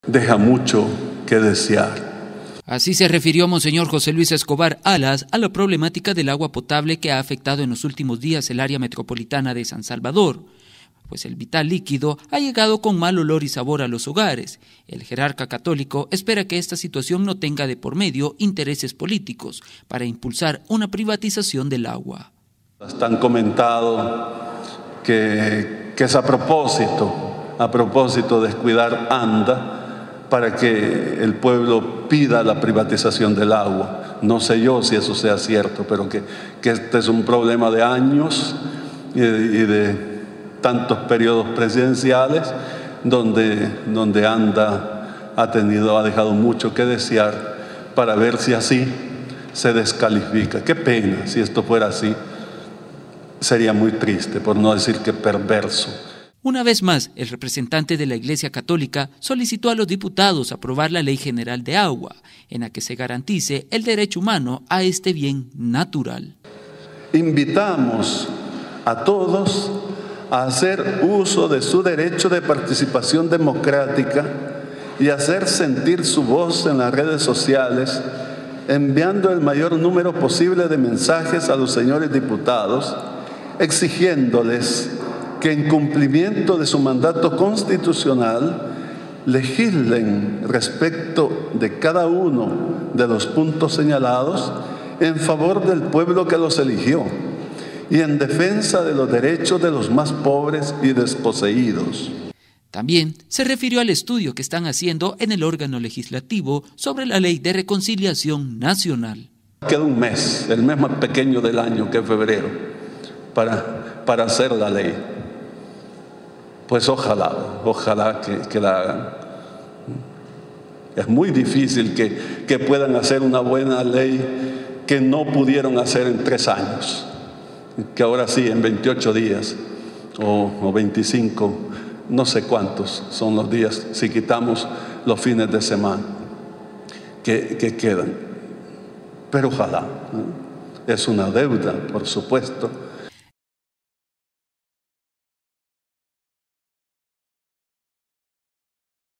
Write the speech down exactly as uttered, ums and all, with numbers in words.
Deja mucho que desear. Así se refirió Monseñor José Luis Escobar Alas a la problemática del agua potable que ha afectado en los últimos días el área metropolitana de San Salvador, pues el vital líquido ha llegado con mal olor y sabor a los hogares. El jerarca católico espera que esta situación no tenga de por medio intereses políticos para impulsar una privatización del agua. Han comentado que, que es a propósito, a propósito de descuidar ANDA, para que el pueblo pida la privatización del agua. No sé yo si eso sea cierto, pero que, que este es un problema de años y de, y de tantos periodos presidenciales donde, donde ANDA ha tenido, ha dejado mucho que desear, para ver si así se descalifica. Qué pena, si esto fuera así, sería muy triste, por no decir que perverso. Una vez más, el representante de la Iglesia Católica solicitó a los diputados aprobar la Ley General de Agua, en la que se garantice el derecho humano a este bien natural. Invitamos a todos a hacer uso de su derecho de participación democrática y hacer sentir su voz en las redes sociales, enviando el mayor número posible de mensajes a los señores diputados, exigiéndoles que en cumplimiento de su mandato constitucional legislen respecto de cada uno de los puntos señalados en favor del pueblo que los eligió y en defensa de los derechos de los más pobres y desposeídos. También se refirió al estudio que están haciendo en el órgano legislativo sobre la Ley de Reconciliación Nacional. Queda un mes, el mes más pequeño del año, que es febrero, para, para hacer la ley. Pues ojalá, ojalá que, que la hagan. Es muy difícil que, que puedan hacer una buena ley que no pudieron hacer en tres años, que ahora sí, en veintiocho días o, o veinticinco, no sé cuántos son los días, si quitamos los fines de semana que, que quedan. Pero ojalá, ¿eh? Es una deuda, por supuesto,